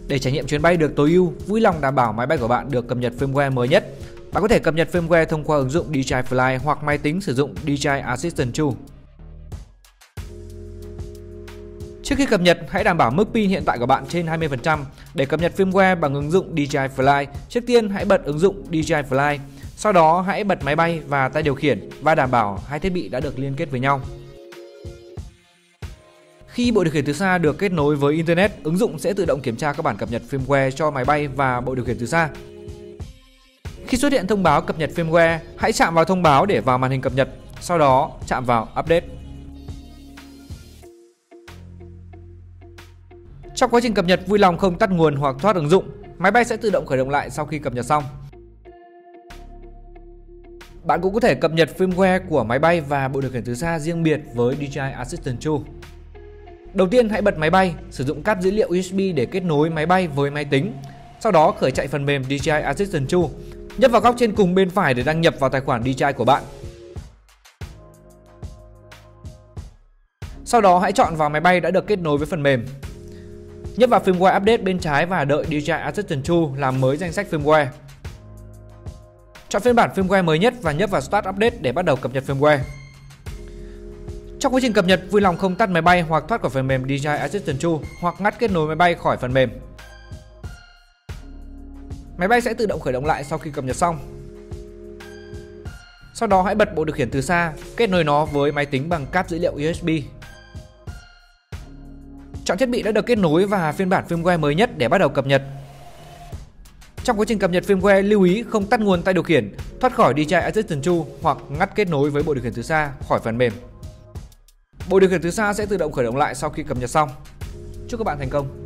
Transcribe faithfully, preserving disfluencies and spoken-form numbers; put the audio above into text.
Để trải nghiệm chuyến bay được tối ưu, vui lòng đảm bảo máy bay của bạn được cập nhật firmware mới nhất. Bạn có thể cập nhật firmware thông qua ứng dụng đê gi i Fly hoặc máy tính sử dụng đê gi i Assistant hai. Trước khi cập nhật, hãy đảm bảo mức pin hiện tại của bạn trên hai mươi phần trăm. Để cập nhật firmware bằng ứng dụng đê gi i Fly, trước tiên hãy bật ứng dụng đê gi i Fly. Sau đó hãy bật máy bay và tay điều khiển và đảm bảo hai thiết bị đã được liên kết với nhau. Khi bộ điều khiển từ xa được kết nối với Internet, ứng dụng sẽ tự động kiểm tra các bản cập nhật firmware cho máy bay và bộ điều khiển từ xa. Khi xuất hiện thông báo cập nhật firmware, hãy chạm vào thông báo để vào màn hình cập nhật, sau đó chạm vào Update. Trong quá trình cập nhật, vui lòng không tắt nguồn hoặc thoát ứng dụng. Máy bay sẽ tự động khởi động lại sau khi cập nhật xong. Bạn cũng có thể cập nhật firmware của máy bay và bộ điều khiển từ xa riêng biệt với đê gi i Assistant hai. Đầu tiên hãy bật máy bay, sử dụng cáp dữ liệu u ét bê để kết nối máy bay với máy tính. Sau đó khởi chạy phần mềm đê gi i Assistant hai. Nhấp vào góc trên cùng bên phải để đăng nhập vào tài khoản đê gi i của bạn. Sau đó hãy chọn vào máy bay đã được kết nối với phần mềm. Nhấp vào firmware update bên trái và đợi đê gi i Assistant hai làm mới danh sách firmware. Chọn phiên bản firmware mới nhất và nhấp vào Start Update để bắt đầu cập nhật firmware. Trong quá trình cập nhật, vui lòng không tắt máy bay hoặc thoát khỏi phần mềm đê gi i Assistant hai hoặc ngắt kết nối máy bay khỏi phần mềm. Máy bay sẽ tự động khởi động lại sau khi cập nhật xong. Sau đó hãy bật bộ điều khiển từ xa, kết nối nó với máy tính bằng cáp dữ liệu u ét bê. Chọn thiết bị đã được kết nối và phiên bản firmware mới nhất để bắt đầu cập nhật. Trong quá trình cập nhật firmware, lưu ý không tắt nguồn tay điều khiển, thoát khỏi đê gi i Assistant hai hoặc ngắt kết nối với bộ điều khiển từ xa khỏi phần mềm. Bộ điều khiển từ xa sẽ tự động khởi động lại sau khi cập nhật xong. Chúc các bạn thành công!